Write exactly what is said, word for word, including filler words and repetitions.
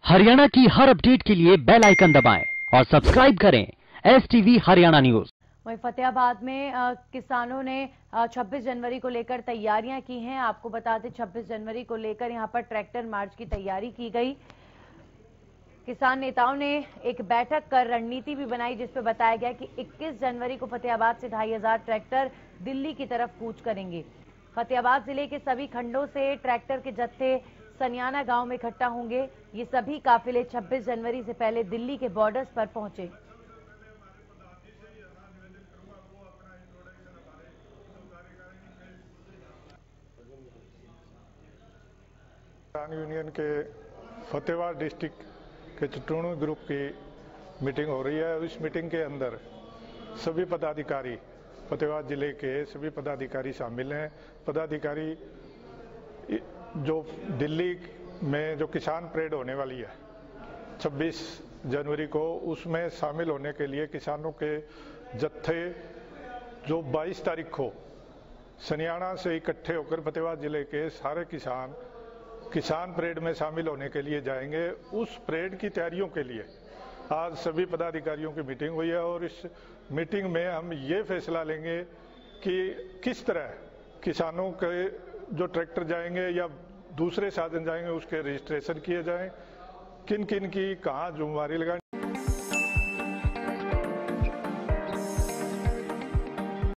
हरियाणा की हर अपडेट के लिए बेल आइकन दबाएं और सब्सक्राइब करें एस टीवी हरियाणा न्यूज। वहीं फतेहाबाद में आ, किसानों ने छब्बीस जनवरी को लेकर तैयारियां की हैं। आपको बता दें छब्बीस जनवरी को लेकर यहां पर ट्रैक्टर मार्च की तैयारी की गई। किसान नेताओं ने एक बैठक कर रणनीति भी बनाई, जिसपे बताया गया कि इक्कीस जनवरी को फतेहाबाद से ढाई हजार ट्रैक्टर दिल्ली की तरफ कूच करेंगे। फतेहाबाद जिले के सभी खंडों से ट्रैक्टर के जत्थे सनियाना गांव में इकट्ठा होंगे। ये सभी काफिले छब्बीस जनवरी से पहले दिल्ली के बॉर्डर्स पर पहुंचे। किसान यूनियन के फतेहाबाद डिस्ट्रिक्ट के चिटूणू ग्रुप की मीटिंग हो रही है। इस मीटिंग के अंदर सभी पदाधिकारी, फतेहाबाद जिले के सभी पदाधिकारी शामिल हैं। पदाधिकारी जो दिल्ली में जो किसान परेड होने वाली है छब्बीस जनवरी को, उसमें शामिल होने के लिए किसानों के जत्थे जो बाईस तारीख को सनियाना से इकट्ठे होकर फतेहाबाद जिले के सारे किसान किसान परेड में शामिल होने के लिए जाएंगे। उस परेड की तैयारियों के लिए आज सभी पदाधिकारियों की मीटिंग हुई है और इस मीटिंग में हम ये फैसला लेंगे कि किस तरह किसानों के जो ट्रैक्टर जाएंगे या दूसरे साधन जाएंगे उसके रजिस्ट्रेशन किए जाएं, किन किन की कहाँ जिम्मेवारी लगाएं।